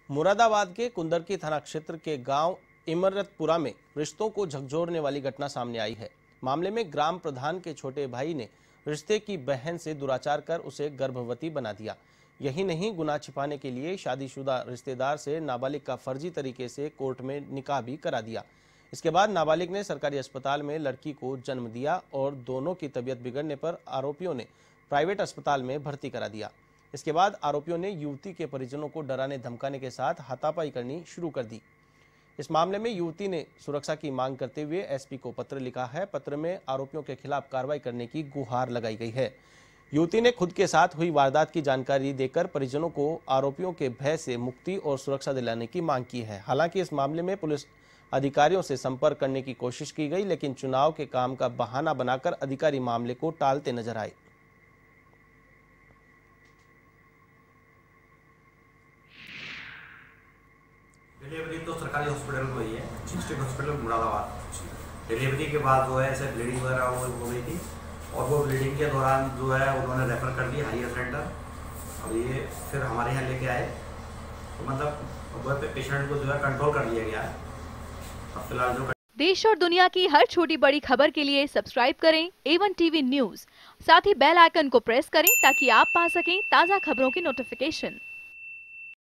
मुरादाबाद के कुंदरकी थाना क्षेत्र के गांव इमरतपुरा में रिश्तों को झकझोरने वाली घटना सामने आई है। मामले में ग्राम प्रधान के छोटे भाई ने रिश्ते की बहन से दुराचार कर उसे गर्भवती बना दिया। यही नहीं, गुनाह छिपाने के लिए शादीशुदा रिश्तेदार से नाबालिग का फर्जी तरीके से कोर्ट में निकाह भी करा दिया। इसके बाद नाबालिग ने सरकारी अस्पताल में लड़की को जन्म दिया और दोनों की तबीयत बिगड़ने पर आरोपियों ने प्राइवेट अस्पताल में भर्ती करा दिया। इसके बाद आरोपियों ने युवती के परिजनों को डराने धमकाने के साथ हाथापाई करनी शुरू कर दी। इस मामले में युवती ने सुरक्षा की मांग करते हुए एसपी को पत्र लिखा है। पत्र में आरोपियों के खिलाफ कार्रवाई करने की गुहार लगाई गई है। युवती ने खुद के साथ हुई वारदात की जानकारी देकर परिजनों को आरोपियों के भय से मुक्ति और सुरक्षा दिलाने की मांग की है। हालांकि इस मामले में पुलिस अधिकारियों से संपर्क करने की कोशिश की गई, लेकिन चुनाव के काम का बहाना बनाकर अधिकारी मामले को टालते नजर आए। डिलीवरी तो सरकारी हॉस्पिटल में हुई है, डिस्ट्रिक्ट हॉस्पिटल मुरादाबाद। डिलीवरी के बाद जो है ऐसे ब्लीडिंग वगैरह हो गई थी और वो ब्लीडिंग के दौरान जो है उन्होंने रेफर कर दिया हायर सेंटर। और ये फिर हमारे यहाँ लेके आए तो मतलब वो पे पेशेंट को जो है कंट्रोल कर लिया गया है। अब फिलहाल जो देश और दुनिया की हर छोटी बड़ी खबर के लिए सब्सक्राइब करें A1 TV न्यूज़। साथ ही बेल आइकन को प्रेस करें ताकि आप पा सकें ताज़ा खबरों की नोटिफिकेशन।